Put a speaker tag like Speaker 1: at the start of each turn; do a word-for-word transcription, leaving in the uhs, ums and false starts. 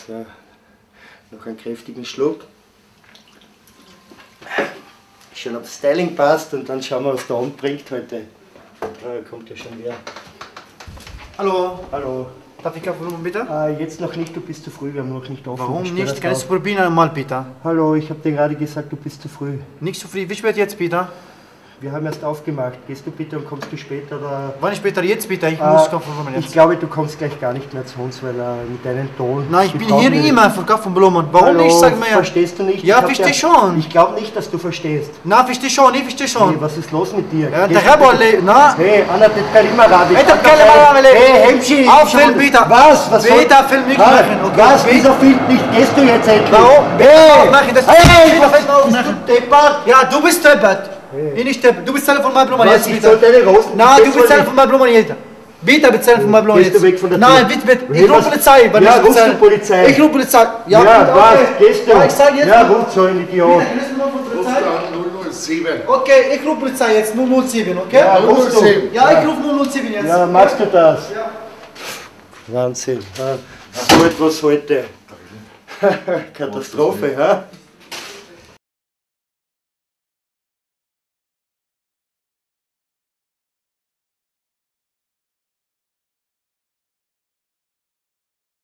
Speaker 1: So, noch einen kräftigen Schluck. Schon ob das Styling passt und dann schauen wir, was der Abend bringt heute. Ah, kommt ja schon wer.
Speaker 2: Hallo.
Speaker 1: Hallo.
Speaker 2: Darf ich Kaffee bitte?
Speaker 1: Ah, jetzt noch nicht, du bist zu früh, wir haben noch nicht offen.
Speaker 2: Warum nicht? Kannst du probieren einmal bitte?
Speaker 1: Hallo, ich habe dir gerade gesagt, du bist zu früh.
Speaker 2: Nicht zu früh, wie spät jetzt bitte?
Speaker 1: Wir haben erst aufgemacht. Gehst du bitte und kommst du später? Oder?
Speaker 2: Wann später jetzt bitte? Ich
Speaker 1: Ah,
Speaker 2: muss Kaffee jetzt.
Speaker 1: Ich glaube, du kommst gleich gar nicht mehr zu uns, weil äh, mit deinem Ton...
Speaker 2: Nein, ich bin hier immer für Kaffeeblumen. Warum
Speaker 1: Hallo,
Speaker 2: nicht? Sag mir ja.
Speaker 1: Verstehst du nicht?
Speaker 2: Ja,
Speaker 1: Ich
Speaker 2: verstehe
Speaker 1: ja,
Speaker 2: schon.
Speaker 1: Ich glaube nicht, dass du verstehst.
Speaker 2: Na, verstehe schon, ich verstehe schon.
Speaker 1: Hey, was ist los mit dir?
Speaker 2: Ja,
Speaker 1: Gehst
Speaker 2: der Rebole, na?
Speaker 1: Hey, Anna, das kann immer raten.
Speaker 2: Hey, das kann immer raten.
Speaker 1: Hey, Hemschi!
Speaker 2: Auffilmen, bitte.
Speaker 1: Was? Was soll...
Speaker 2: Bitte, film nicht
Speaker 1: Ah,
Speaker 2: machen, okay?
Speaker 1: Was? Wieso filmt nicht? Gehst du jetzt endlich?
Speaker 2: Warum?
Speaker 1: Hey!
Speaker 2: Machen, das
Speaker 1: Hey!
Speaker 2: was
Speaker 1: Was
Speaker 2: ist los?
Speaker 1: bist du deppert?
Speaker 2: Ja, du bist deppert.
Speaker 1: Hey.
Speaker 2: Ich nicht deppert. Du bist Teil von meinen Blumen
Speaker 1: Was?
Speaker 2: jetzt,
Speaker 1: Ich
Speaker 2: bitte.
Speaker 1: soll deine Rosen...
Speaker 2: Nein,
Speaker 1: Das
Speaker 2: du
Speaker 1: soll
Speaker 2: bist Teil
Speaker 1: nicht-
Speaker 2: von meinen Blumen jetzt. Bitte bezahlen von meinen Blumen
Speaker 1: Gehst
Speaker 2: jetzt.
Speaker 1: du weg von der Tür?
Speaker 2: Nein, bitte, bitte. Ich
Speaker 1: Hey,
Speaker 2: rufe
Speaker 1: was-
Speaker 2: Polizei. wenn
Speaker 1: Ja,
Speaker 2: ich
Speaker 1: rufst du
Speaker 2: bezahlen.
Speaker 1: Polizei?
Speaker 2: Ich rufe Polizei.
Speaker 1: Ja,
Speaker 2: bitte,
Speaker 1: was?
Speaker 2: okay.
Speaker 1: Gehst du?
Speaker 2: Ja, ich sag jetzt.
Speaker 1: Ja, ruf so ein Idiot.
Speaker 2: Bitte, kannst du mal von Polizei?
Speaker 3: null null sieben.
Speaker 2: Okay, ich rufe Polizei jetzt, null null sieben, okay?
Speaker 1: Ja, rufst du.
Speaker 2: Ja, ich rufe null null sieben jetzt.
Speaker 1: Ja, machst du das?
Speaker 2: Ja.
Speaker 1: Wahnsinn. Ja. So etwas heute. Katastrophe, ha?